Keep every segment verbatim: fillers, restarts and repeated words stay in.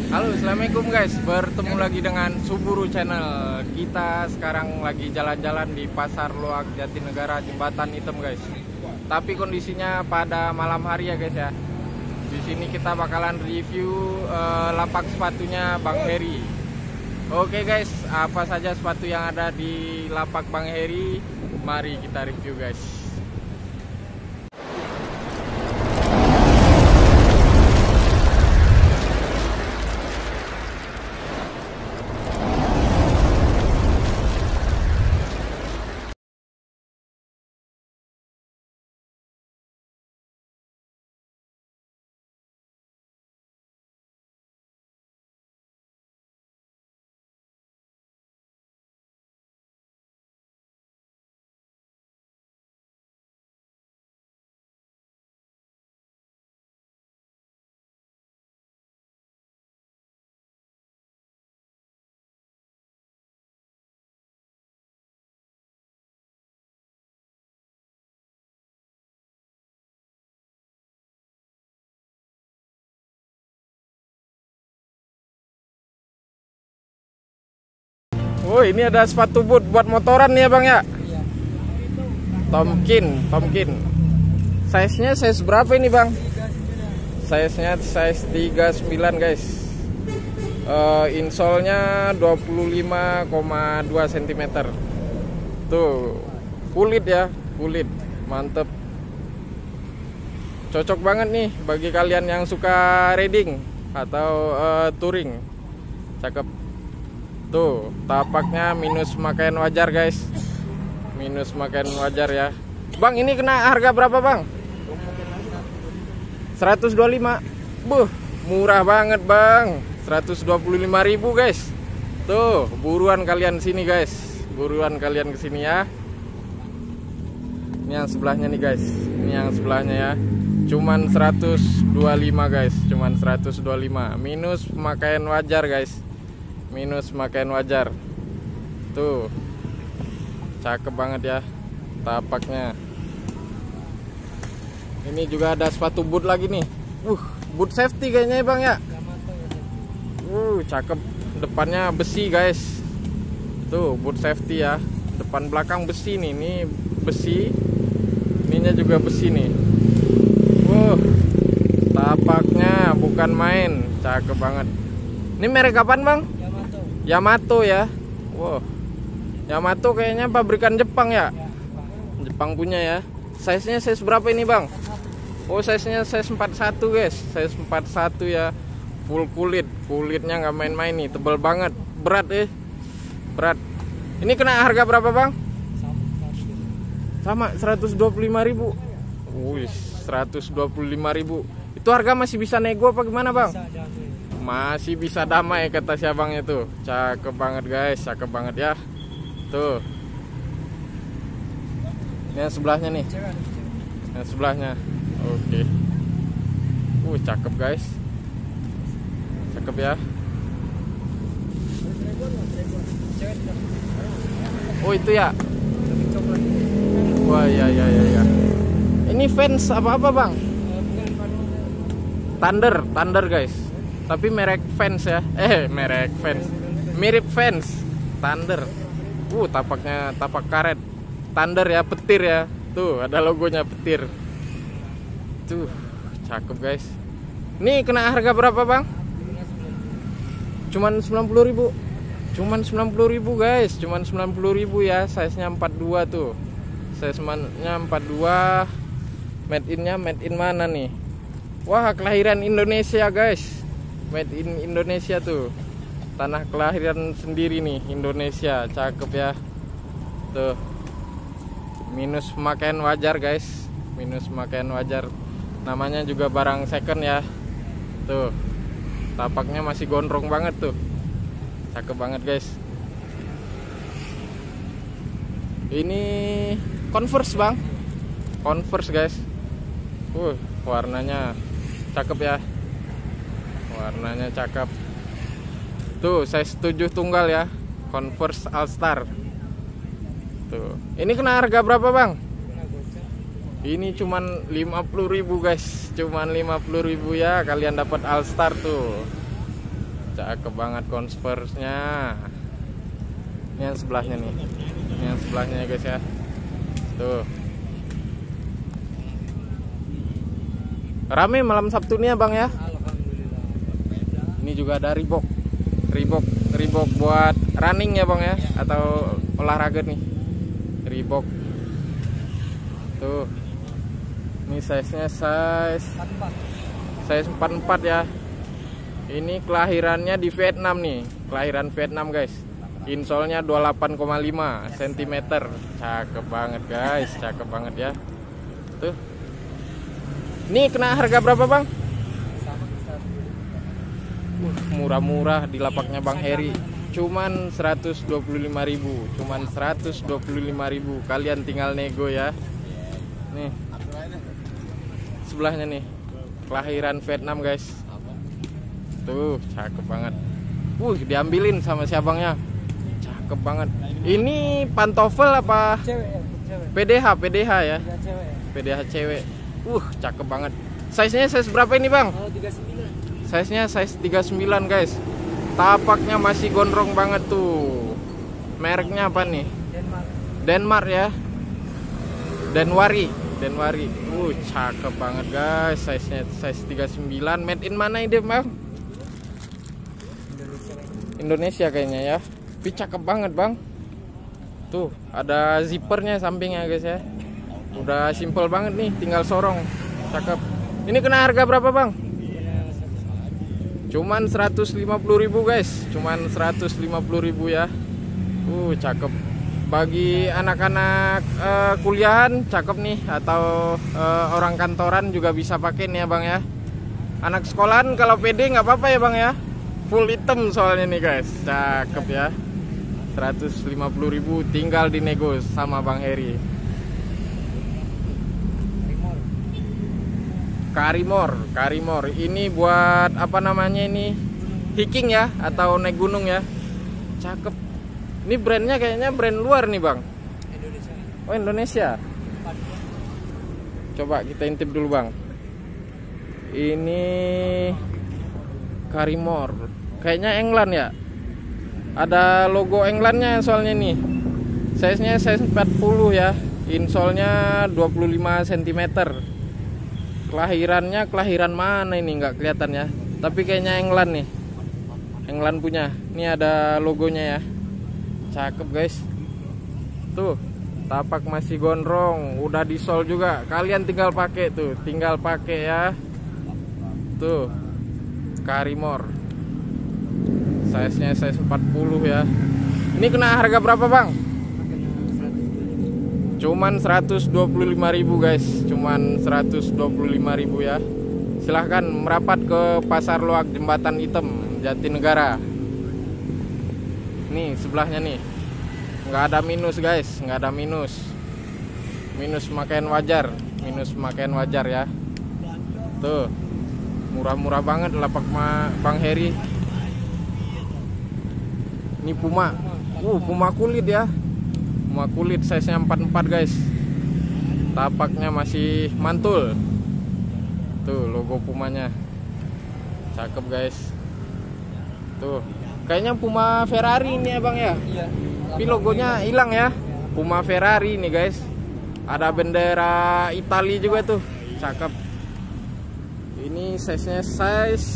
Halo, assalamualaikum guys. Bertemu lagi dengan Suburu Channel. Kita sekarang lagi jalan-jalan di Pasar Loak Jatinegara, Jembatan Hitam guys. Tapi kondisinya pada malam hari ya guys ya. Di sini kita bakalan review uh, lapak sepatunya Bang Heri. Oke guys, apa saja sepatu yang ada di lapak Bang Heri? Mari kita review guys. Oh, ini ada sepatu boot buat motoran nih ya Bang ya? Iya. Tomkin, Tomkin. Size-nya size berapa ini Bang? Size-nya size tiga puluh sembilan guys. Uh, insole-nya dua puluh lima koma dua sentimeter. Tuh, kulit ya, kulit. Mantep. Cocok banget nih bagi kalian yang suka riding atau uh, touring. Cakep. Tuh, tapaknya minus pemakaian wajar guys. Minus pemakaian wajar ya. Bang, ini kena harga berapa Bang? seratus dua puluh lima. Buh, murah banget Bang. seratus dua puluh lima ribu guys. Tuh, buruan kalian sini guys. Buruan kalian kesini ya. Ini yang sebelahnya nih guys. Ini yang sebelahnya ya. Cuman seratus dua puluh lima guys. Cuman seratus dua puluh lima. Minus pemakaian wajar guys. Minus pemakaian wajar. Tuh, cakep banget ya tapaknya. Ini juga ada sepatu boot lagi nih. Uh, boot safety kayaknya ya Bang ya. Uh, cakep. Depannya besi guys. Tuh, boot safety ya. Depan belakang besi nih. Ini besi. Ininya juga besi nih. Uh, tapaknya bukan main. Cakep banget. Ini merek kapan Bang? Yamato ya. Wow. Yamato kayaknya pabrikan Jepang ya. Jepang punya ya. Size-nya size berapa ini Bang? Oh, size-nya size empat puluh satu guys. Size empat puluh satu ya. Full kulit. Kulitnya nggak main-main nih. Tebal banget. Berat eh. Berat. Ini kena harga berapa Bang? Sama seratus dua puluh lima ribu. Wih, seratus dua puluh lima ribu. Itu harga masih bisa nego apa gimana Bang? Masih bisa damai kata si abangnya tuh. Cakep banget guys, cakep banget ya. Tuh. Ini yang sebelahnya nih. Yang sebelahnya. Oke. Uh, cakep guys. Cakep ya. Oh, itu ya. Wah, ya ya ya ya. Ini Vans apa-apa Bang? Thunder, Thunder guys. Tapi merek Vans ya. Eh, merek Vans. Mirip Vans. Thunder. Uh, tapaknya tapak karet. Thunder ya, petir ya. Tuh, ada logonya petir. Tuh, cakep guys. Ini kena harga berapa Bang? Cuman sembilan puluh ribu. Cuman sembilan puluh ribu guys. Cuman sembilan puluh ribu ya. Size-nya empat puluh dua tuh. Size-nya empat puluh dua. Made in-nya made in mana nih? Wah, kelahiran Indonesia guys. Made in Indonesia tuh. Tanah kelahiran sendiri nih, Indonesia. Cakep ya. Tuh. Minus pemakaian wajar guys. Minus pemakaian wajar. Namanya juga barang second ya. Tuh. Tapaknya masih gondrong banget tuh. Cakep banget guys. Ini Converse Bang. Converse guys. Uh, warnanya cakep ya. Warnanya cakep. Tuh, size tujuh tunggal ya. Converse All Star. Tuh. Ini kena harga berapa Bang? Ini cuman lima puluh ribu guys. Cuman lima puluh ribu ya. Kalian dapat All Star tuh. cakep banget Converse-nya. Ini yang sebelahnya nih. Ini yang sebelahnya ya guys ya. Tuh. Rame malam Sabtu nih ya Bang ya. Alhamdulillah. Ini juga ada Reebok. Reebok, Reebok buat running ya Bang ya, atau olahraga nih. Reebok. Tuh. Ini size-nya size size empat puluh empat ya. Ini kelahirannya di Vietnam nih. Kelahiran Vietnam guys. Insolnya dua puluh delapan koma lima sentimeter. Cakep banget guys, cakep banget ya. Tuh. Ini kena harga berapa Bang? Uh, murah-murah di lapaknya Bang Heri. Cuman seratus dua puluh lima ribu. Cuman seratus dua puluh lima ribu. Kalian tinggal nego ya. Nih. Sebelahnya nih. Kelahiran Vietnam guys. Tuh, cakep banget. Uh, diambilin sama si abangnya. Cakep banget. Ini pantofel apa? Cewek ya, cewek. P D H, P D H ya. Ya, cewek ya. P D H cewek. Uh, cakep banget. Size-nya size berapa ini, Bang? Oh, tiga puluh sembilan. Size-nya size tiga puluh sembilan, guys. Tapaknya masih gondrong banget tuh. Mereknya apa nih? Denmark. Denmark ya. Denwari, Denwari. Uh, cakep banget, guys. Size-nya size tiga puluh sembilan. Made in mana ini, Bang? Indonesia. Indonesia kayaknya ya. Tapi cakep banget, Bang. Tuh, ada zippernya sampingnya, guys ya. Udah simple banget nih, tinggal sorong. Cakep. Ini kena harga berapa, Bang? Cuman seratus lima puluh ribu, guys. Cuman seratus lima puluh ribu ya. Uh, cakep. Bagi anak-anak uh, kuliahan cakep nih, atau uh, orang kantoran juga bisa pakai nih ya, Bang ya. Anak sekolahan kalau pede nggak apa-apa ya, Bang ya. Full hitam soalnya nih, guys. Cakep ya. seratus lima puluh ribu tinggal dinego sama Bang Heri. Karimor, Karimor. Ini buat apa namanya ini? Hiking ya, atau naik gunung ya. Cakep. Ini brandnya kayaknya brand luar nih, Bang. Indonesia. Oh, Indonesia. Coba kita intip dulu, Bang. Ini Karimor. Kayaknya England ya. Ada logo Englandnya soalnya nih. Size-nya size empat puluh ya. Insolnya dua puluh lima sentimeter. Kelahirannya kelahiran mana ini nggak kelihatan ya. Tapi kayaknya England nih. England punya. Ini ada logonya ya. Cakep, guys. Tuh, tapak masih gondrong, udah disol juga. Kalian tinggal pakai tuh, tinggal pakai ya. Tuh. Karimor. Size-nya size empat puluh ya. Ini kena harga berapa, Bang? Cuman seratus dua puluh lima ribu, guys. Cuman seratus dua puluh lima ribu ya. Silahkan merapat ke Pasar Loak Jembatan Hitam, Jatinegara. Nih sebelahnya nih. Nggak ada minus, guys. Nggak ada minus. Minus makaian wajar. Minus makaian wajar ya. Tuh. Murah-murah banget lapak Bang Heri. Ini Puma. Uh, Puma kulit ya. Puma kulit size-nya empat puluh empat, guys. Tapaknya masih mantul. Tuh logo Pumanya. Cakep, guys. Tuh. Kayaknya Puma Ferrari ini ya, Bang ya. Iya. Tapi logonya hilang ya. Puma Ferrari nih, guys. Ada bendera Italia juga tuh. Cakep. Ini size-nya size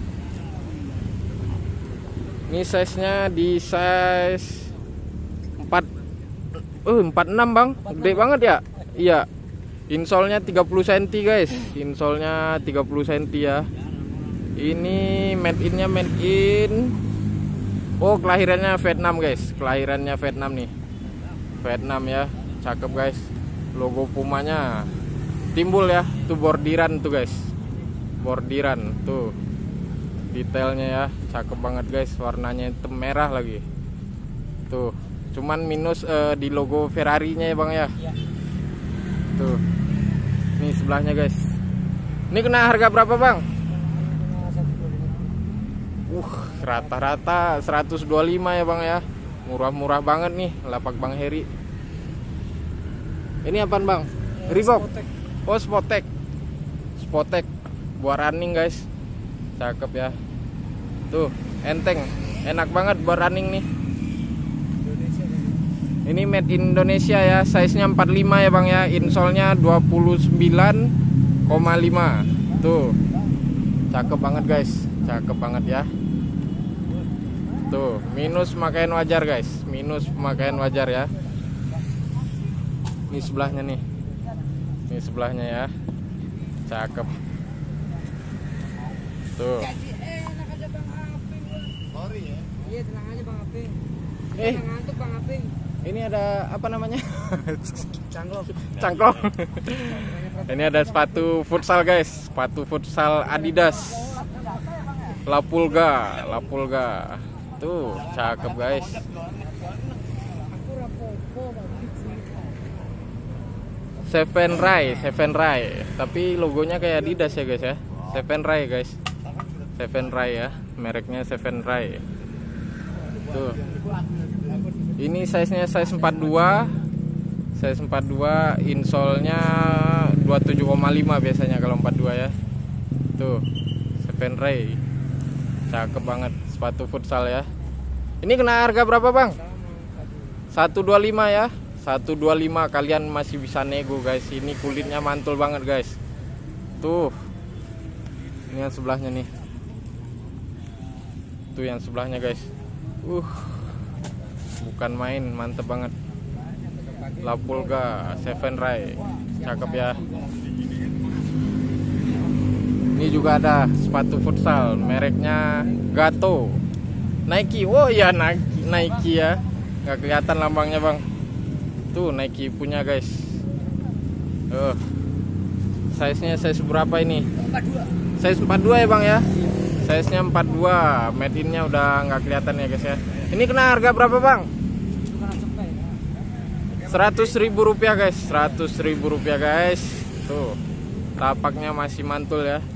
Ini size-nya di size empat uh, empat puluh enam, Bang. Gede banget ya. Iya. Insolnya tiga puluh sentimeter, guys. Insolnya tiga puluh sentimeter ya. Ini made in-nya made in. Oh, kelahirannya Vietnam, guys. Kelahirannya Vietnam nih. Vietnam ya. Cakep, guys. Logo Pumanya timbul ya. Tuh bordiran tuh, guys. Bordiran tuh. Detailnya ya. Cakep banget, guys. Warnanya hitam merah lagi. Tuh. Cuman minus uh, di logo Ferrari-nya ya, Bang ya. Iya. Tuh. Ini sebelahnya, guys. Ini kena harga berapa, Bang? Uh, rata-rata seratus dua puluh lima ya, Bang ya. Murah-murah banget nih lapak Bang Heri. Ini apaan, Bang? Reebok. Oh, Spotek. Spotek buat running, guys. Cakep ya. Tuh, enteng, enak banget buat running nih. Indonesia kan. Ini made in Indonesia ya, size-nya empat puluh lima ya Bang ya, insole-nya dua puluh sembilan koma lima. Tuh. Cakep banget guys, cakep banget ya. Tuh, minus pemakaian wajar guys, minus pemakaian wajar ya. Ini sebelahnya nih. Ini sebelahnya ya. Cakep. Tuh. Eh, enak aja Bang Aping. Sorry ya. Iya, tenang aja Bang Aping. Eh. Jangan ngantuk Bang Aping. Ini ada apa namanya? Cangklong. Cangklong. Ini ada sepatu futsal guys, sepatu futsal Adidas. Lapulga, Lapulga. Tuh, cakep guys. Aku rapopo banget sih. Seven Rai, Seven Rai. Tapi logonya kayak Adidas ya guys ya. Seven Rai guys. Seven Rai ya, mereknya Seven Rai. Tuh. Ini size-nya size empat puluh dua. Size empat puluh dua, insole-nya dua puluh tujuh koma lima biasanya kalau empat puluh dua ya. Tuh, Seven Rai. Cakep banget sepatu futsal ya. Ini kena harga berapa, Bang? seratus dua puluh lima ya. seratus dua puluh lima, kalian masih bisa nego guys. Ini kulitnya mantul banget guys. Tuh. Ini yang sebelahnya nih. Tuh yang sebelahnya guys. Uh. Bukan main, mantep banget. Lapulga Seven Rai, cakep ya. Ini juga ada sepatu futsal, mereknya Gato, Nike. Oh iya, Nike, Nike ya. Nggak kelihatan lambangnya Bang. Tuh Nike punya guys. Uh. Size-nya size berapa ini? empat puluh dua. Size empat puluh dua ya Bang ya. Size-nya empat puluh dua, made in-nya udah nggak kelihatan ya guys ya. Ini kena harga berapa Bang? Seratus ribu rupiah guys, seratus ribu rupiah guys. Tuh, tapaknya masih mantul ya.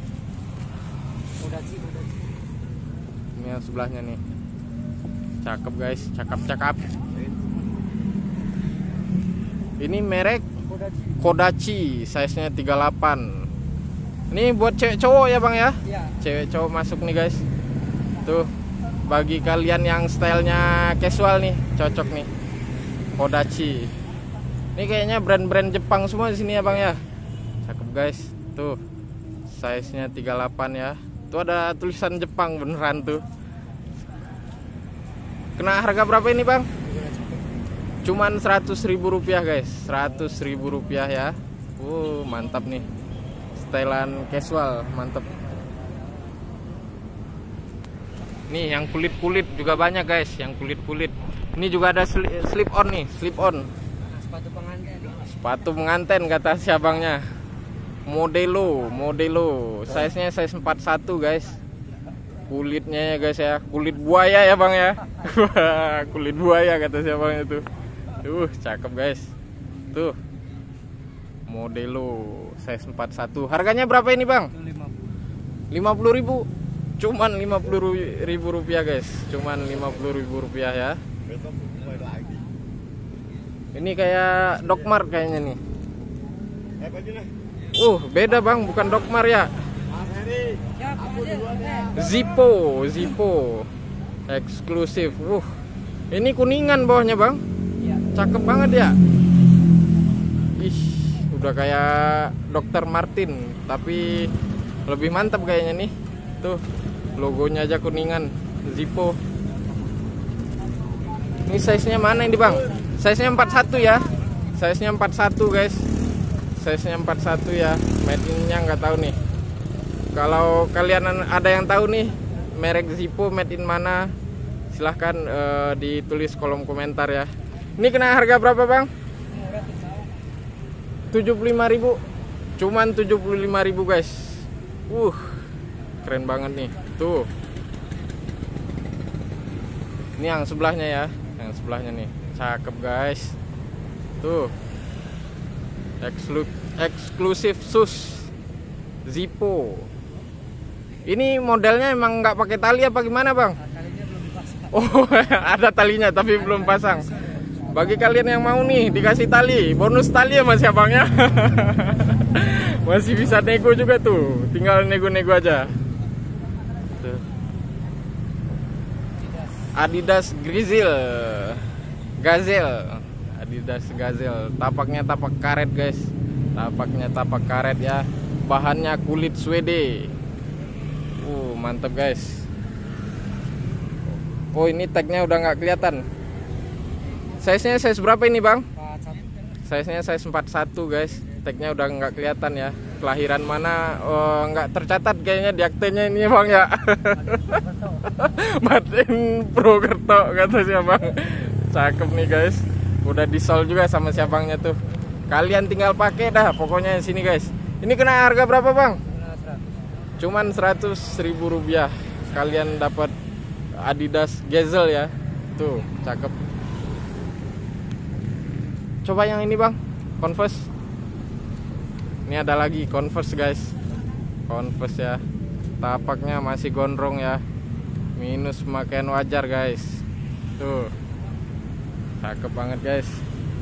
Ini yang sebelahnya nih, cakep guys, cakep-cakep. Ini merek Kodachi, size-nya tiga puluh delapan. Ini buat cewek cowok ya Bang ya? Iya. Cewek cowok masuk nih guys. Tuh, bagi kalian yang stylenya casual nih, cocok nih. Kodachi. Ini kayaknya brand-brand Jepang semua di sini ya Bang ya. Cakep guys. Tuh. Size-nya tiga puluh delapan ya. Tuh ada tulisan Jepang beneran tuh. Kena harga berapa ini Bang? Cuman seratus ribu rupiah guys. seratus ribu rupiah ya. Uh, mantap nih. Stylean casual, mantap. Nih yang kulit-kulit juga banyak guys, yang kulit-kulit. Ini juga ada slip on nih, slip on. Nah, sepatu pengantin. Sepatu pengantin kata si abangnya. Modelo, Modelo. Size-nya size empat puluh satu guys. Kulitnya ya guys ya, kulit buaya ya Bang ya. Kulit buaya kata si abangnya tuh. Tuh, cakep guys. Tuh. Modelo size empat puluh satu. Harganya berapa ini Bang? lima puluh ribu. Cuman lima puluh ribu rupiah guys. Cuman lima puluh ribu rupiah ya. Ini kayak Dokmar kayaknya nih. Uh, beda Bang, bukan Dokmar ya. Zippo, Zippo. Eksklusif. Uh. Ini kuningan bawahnya Bang. Cakep banget ya. Ih, udah kayak dokter Martin, tapi lebih mantap kayaknya nih. Tuh, logonya aja kuningan. Zippo. Ini size-nya mana ini Bang? Size-nya empat puluh satu ya. Size-nya empat puluh satu guys. Size-nya empat puluh satu ya. Made in-nya nggak tahu nih. Kalau kalian ada yang tahu nih merek Zippo made in mana, silahkan uh, ditulis kolom komentar ya. Ini kena harga berapa Bang? tujuh puluh lima ribu. Cuman tujuh puluh lima ribu guys. Uh, keren banget nih. Tuh. Ini yang sebelahnya ya. Yang sebelahnya nih, cakep guys. Tuh, Eksklu eksklusif sus Zippo. Ini modelnya emang nggak pakai tali apa gimana Bang? Talinya belum dipasang. Oh, ada talinya tapi belum pasang. Bagi kalian yang mau nih dikasih tali, bonus tali ya Mas abangnya. Masih bisa nego juga tuh, tinggal nego-nego aja. Tuh. Adidas Grizzle Gazelle. Adidas Gazelle. Tapaknya tapak karet guys. Tapaknya tapak karet ya. Bahannya kulit Swede. Uh, mantap guys. Oh, ini tagnya udah nggak kelihatan. Size-nya size berapa ini bang? Size-nya size empat puluh satu guys. Tagnya udah nggak kelihatan ya. Kelahiran mana oh, nggak tercatat kayaknya di aktenya ini bang ya. Batin Prokerto kata siapa bang. Cakep nih guys. Udah disol juga sama si abangnya tuh. Kalian tinggal pakai dah pokoknya di sini guys. Ini kena harga berapa bang? Cuman seratus ribu rupiah. Kalian dapat Adidas Gazelle ya. Tuh cakep. Coba yang ini bang, Converse. Ini ada lagi Converse guys. Converse ya. Tapaknya masih gondrong ya. Minus pemakaian wajar guys. Tuh. Cakep banget guys.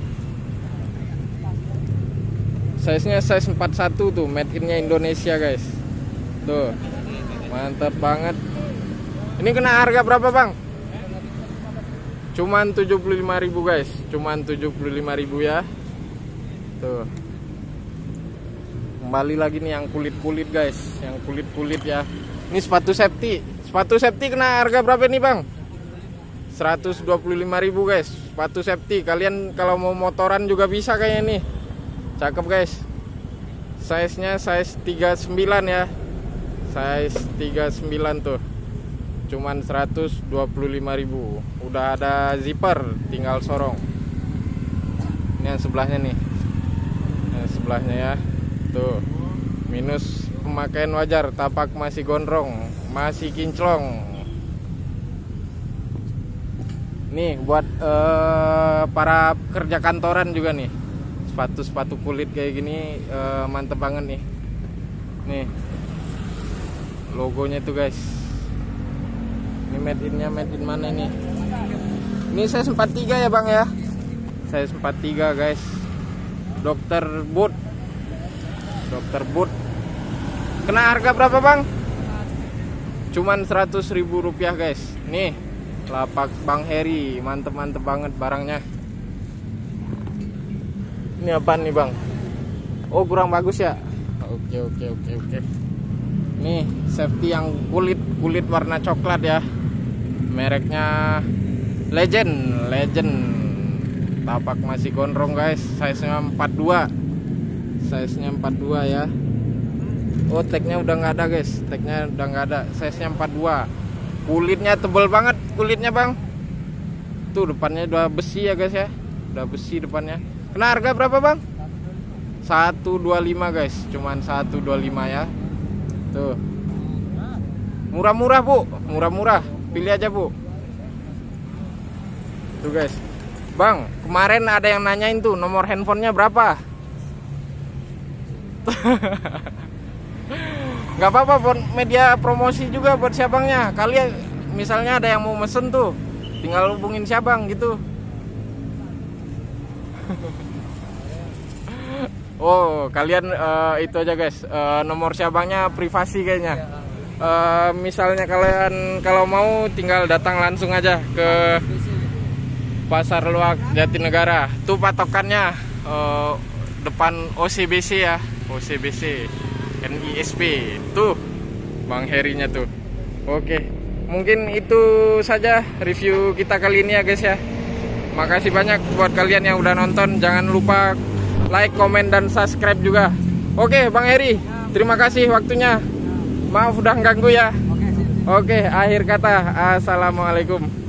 Size-nya size empat puluh satu tuh, made in-nya Indonesia guys. Tuh. Mantap banget. Ini kena harga berapa bang? Cuman tujuh puluh lima ribu guys. Cuman tujuh puluh lima ribu ya. Tuh. Kembali lagi nih yang kulit-kulit guys. Yang kulit-kulit ya. Ini sepatu safety. Sepatu safety kena harga berapa nih bang? seratus dua puluh lima ribu guys. Sepatu safety. Kalian kalau mau motoran juga bisa kayaknya nih. Cakep guys. Size-nya size tiga puluh sembilan ya. Size tiga puluh sembilan tuh. Cuman seratus dua puluh lima ribu. Udah ada zipper, tinggal sorong. Ini yang sebelahnya nih. Yang sebelahnya ya. Tuh. Minus pemakaian wajar, tapak masih gondrong, masih kinclong. Nih buat uh, para pekerja kantoran juga nih. Sepatu-sepatu kulit kayak gini uh, mantep banget nih. Nih. Logonya tuh guys. Ini made in-nya made in mana nih? Ini size empat puluh tiga ya bang ya. Size empat puluh tiga guys. Dokter Boot. Dokter Boot. Kena harga berapa bang? Cuman seratus ribu rupiah guys. Nih lapak Bang Heri. Mantep-mantep banget barangnya. Ini apaan nih bang? Oh kurang bagus ya. Oke oke oke oke. Nih safety yang kulit kulit warna coklat ya. Mereknya Legend, Legend. Tapak masih gondrong guys. Size-nya empat puluh dua. Size-nya empat puluh dua ya. Oh, tagnya udah nggak ada guys. Tagnya udah nggak ada. Size-nya empat puluh dua. Kulitnya tebel banget kulitnya bang. Tuh depannya udah besi ya guys ya. Udah besi depannya. Kena harga berapa bang? seratus dua puluh lima guys. Cuman seratus dua puluh lima ya. Tuh. Murah-murah bu. Murah-murah. Pilih aja bu. Tuh guys. Bang, kemarin ada yang nanyain tuh nomor handphonenya berapa? Gak apa-apa buat media promosi juga buat siabangnya. Kalian misalnya ada yang mau mesen tuh, tinggal hubungin siabang gitu. Oh, kalian uh, itu aja guys. Uh, nomor siabangnya privasi kayaknya. Uh, misalnya kalian kalau mau tinggal datang langsung aja ke Pasar Luak Jatinegara. Tuh patokannya uh, depan O C B C ya. O C B C N I S P. Tuh Bang Herinya tuh. Oke, mungkin itu saja review kita kali ini ya guys ya. Makasih banyak buat kalian yang udah nonton. Jangan lupa like, komen, dan subscribe juga. Oke Bang Heri, terima kasih waktunya. Maaf udah ganggu ya. Oke, akhir kata, assalamualaikum.